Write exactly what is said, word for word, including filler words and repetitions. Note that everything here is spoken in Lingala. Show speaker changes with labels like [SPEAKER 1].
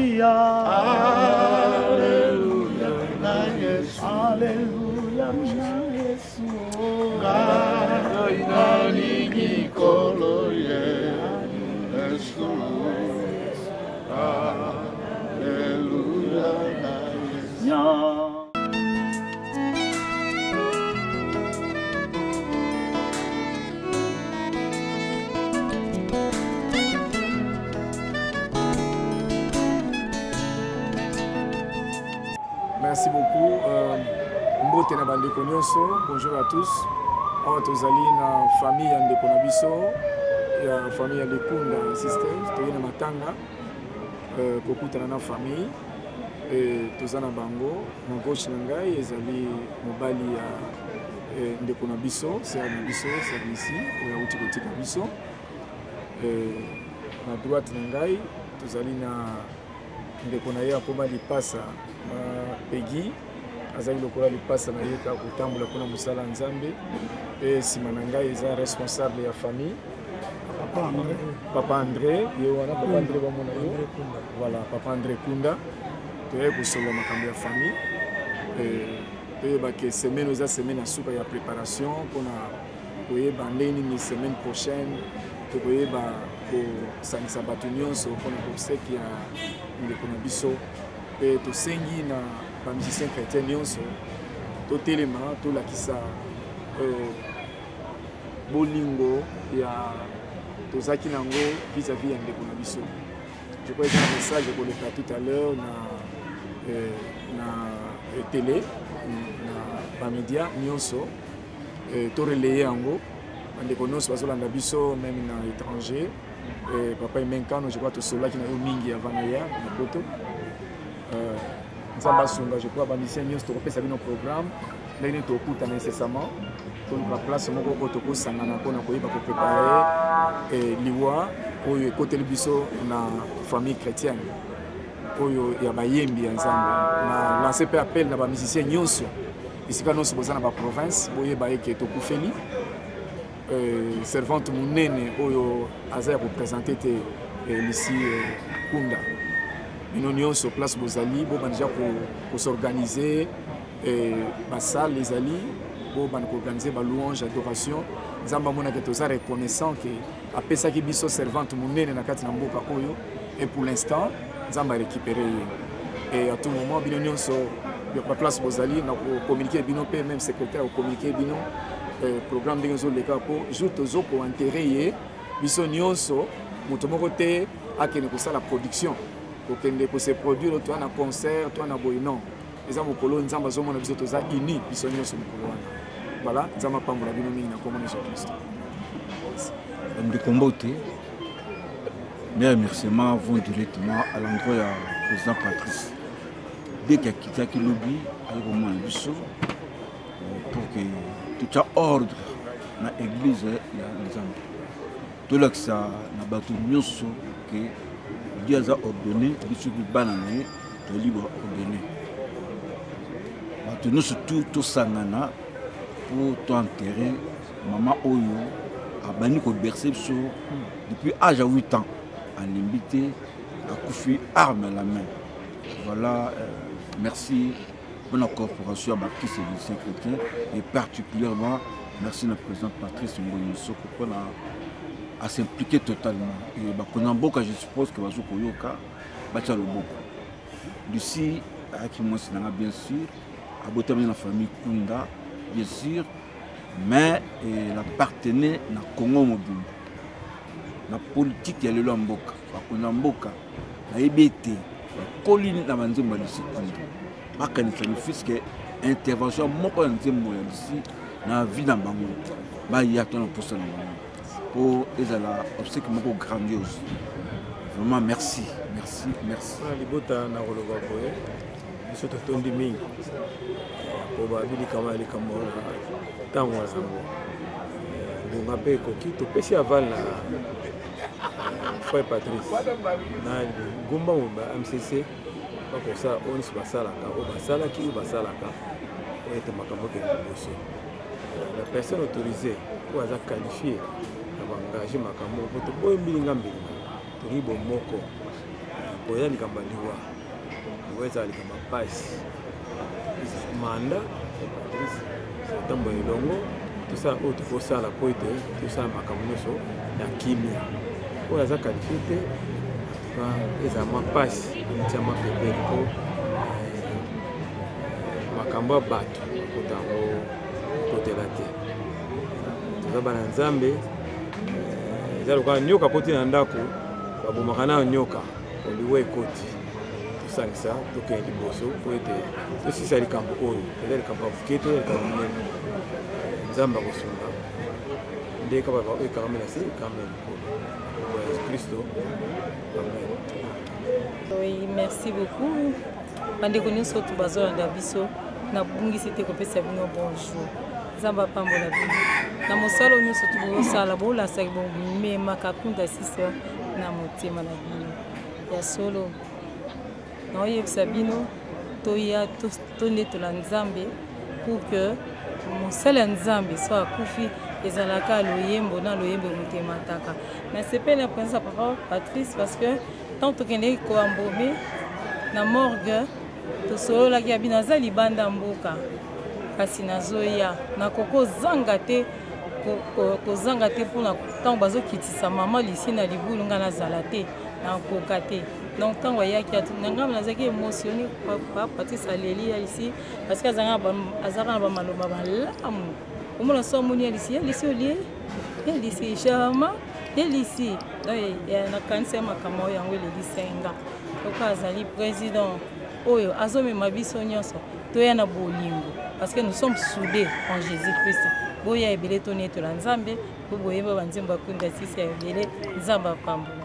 [SPEAKER 1] Alléluia, na Yesu. Alléluia, na Yesu. Nani nikolo ye Yesu. Alléluia, na Yesu.
[SPEAKER 2] Merci beaucoup. Mbote na bandeko nyonso, bonjour à tous. Awa tozali na famille ya ndeko na biso, ya famille ya Lekunda Sisters, toye na matanga, kokutana na famille, toza na bango, na gauche na ngai ezali mobali ya ndeko na biso, sœur na biso, sœur ici, oya uti kotika biso. Na droite na ngai, tozali na ndeko na ye akoma lipasa Peggy azali lokola lipasa na ye kaka kotambola mpona mosala ya Nzambe pe nsima na ngai eza responsable ya famille Papa André ye wana Papa André bamona yo voilà Papa André Kunda toyei kosolola makambo ya famille toyeba ke semaine eza semaine ya suka ya préparation mpona koyeba ndenge nini semaine prochaine tokoyeba kosangisa bato nyonso mpona koseki ya ndeko na biso pe tosengi na bamusicien chrétien nyonso totelema tolakisa bolingo ya tozaki nango vis-à-vis ya ndeko na biso. Je crois que un message koleka tout à l'heure na na télé na bamédia nyonso torelaye yango bandeko nyonso bazolanda biso même na étranger papa Emenkano je crois tosolaki na yo mingi avant na ya na poto Nzamba Sunga, je crois, que nous avons fait un programme. Nous avons fait nécessairement pour la place où nous avons préparé l'Iwa, où nous avons la famille chrétienne, où nous avons lancé un appel à les musiciens. Ici, nous sommes dans la province, où nous avons servante Mounene, où nous avons représenté ici Kunda. Nous sommes sur place Bozali, nous avons déjà pour s'organiser la salle, les alliés, pour organiser la louange, l'adoration. Nous avons reconnaissant que après ça qui est servante Mounene na kati na mboka oyo et pour l'instant nous avons récupéré et à tout moment nous sommes sur la place Bozali, nous avons communiqué bino même secrétaire au communiqué bino programme de nous les capos juste aux pour enterrer biso nyonso mutomoko te akene ko la production pour que se produire toi na concert toi na boy non les amis kolo nzamba zo mona biso toza uni biso nyonso mukolo wana voilà nzamba pambola bino mingi na komona Jésus Christ
[SPEAKER 3] de combote mes remerciements vont directement à l'endroit du président Patrice dès qu'il a quitté qui lobby avec au moins biso pour que tout a ordre na église ya nzamba tout là que ça na bato nyonso que Dieu a ordonné, Dieu a banane, de libre ordonné. Nous surtout tout sangana pour t'enterrer, maman Oyo a banni ko bercé depuis l'âge de huit ans, à l'invité à Koufi arme à la main. Voilà, euh, merci pour la corporation à Baptiste et lycée chrétien et particulièrement merci à la présidente Patrice Mbonyoso pour la à s'impliquer totalement. Et bah, je suppose que Bazo Koyoka va le beaucoup. Lucie, avec moi, bien sûr, à Botamé, la famille Kunda, bien sûr, mais la partenaire na Congo mobile. La politique, il y a le Lamboka, la Konamboka, la E B T, la colline, la Manzemba, Lucie Kunda. Ma canette, le fils, que intervention, mon canette, ici, dans la vie d'un bango. Bah, il y a ton pour ça. Pour les obsèques grandiose. Vraiment merci, merci, merci.
[SPEAKER 2] Frère Patrice, na Gumba M C C, pour ça on se basalaka, on basalaki, on basalaka, et te makamoke la personne autorisée pour être qualifiée. Engagé makambo to boy mbilinga mbilinga to ribo moko
[SPEAKER 4] oya likambo liwa liweza likambo pasi manda tambo elongo tosala oyo tokosala po ete tosala makambo nyonso ya kimia oyo aza qualifie te ezala mwa pasi tia mwa pembeni mpo makambo ya bato kotango kotela te toza bana nzambe eza lokola nyoka koti na ndako babomaka nayo nyoka oliwa ekoti tosangisa tokende liboso po ete tosisa likambo oyo eza likambo avuke to likambo monene nzambe akosunga nde kaka ekakame na se ekakame na likolo ya Yesu Kristo. Amen.
[SPEAKER 5] Oui, merci beaucoup. Bandeko nyonso to bazolanda biso na bungisi te kopesa bino bonjour. Nzamba pambola bino. Na mosalo nyonso to bosala bolasa bomema kakunda sisa na motema na bino. Ya solo. Na oyebisa bino toya to netola Nzambe pour que mosala Nzambe soit akufi ezalaka loyembo na loyembo motema taka. Na sepe na pensa papa Patrice parce que tant tokende ko ambomé na morgue to solo ki abina za libanda mboka kasi nazoya na koko zanga te ko zanga te pour na tant bazo kitisa mama lisi na libulu nga na zalate na koka te donc tant waya ki atu ngam na zaki émotionné papa Patrice aleli ici parce que azanga azaka ba maloba balamu omona so moni ici ici oli ici chama ici na kanisa makambo yango le lisenga oka azali président oyo azomema biso nyonso toya na bolingo parce que nous sommes soudés en Jésus-Christ boya ebele to netola Nzambe bo boyeba banzemba kunda sisi ya ebele Nzamba pambo.